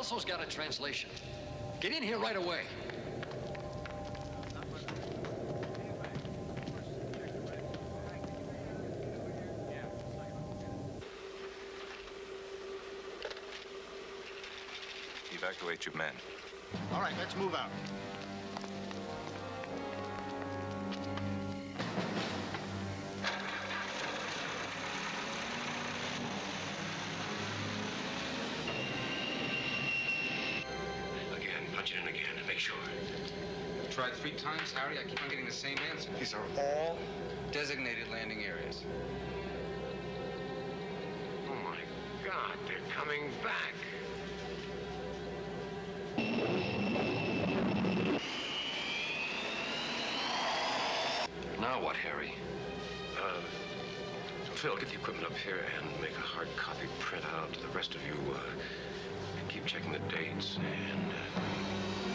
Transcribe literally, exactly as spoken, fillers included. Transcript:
Kelso's got a translation. Get in here right away. Evacuate your men. All right, let's move out. Again, punch it in again and make sure. I've tried three times, Harry. I keep on getting the same answer. These are all designated landing areas. Oh, my God, they're coming back. Now what, Harry? Uh, Phil, get the equipment up here and make a hard copy printout. The rest of you, uh, keep checking the dates and... Uh,